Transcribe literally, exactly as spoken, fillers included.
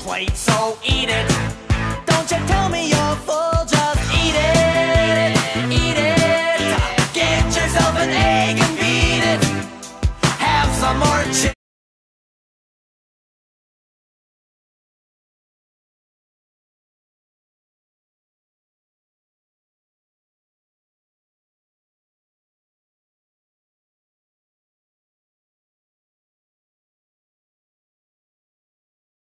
plate, so eat it. Don't you tell me you're full